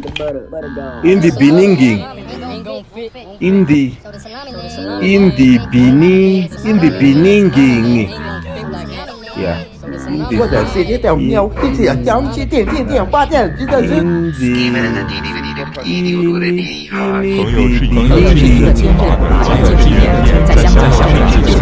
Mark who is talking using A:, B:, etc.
A: in the beninging, in the beninging. Yeah.
B: 或者是这种喵，就是有讲起点发现真的是。
C: 朋友是一个坚韧的关键字眼，在香港消费自己。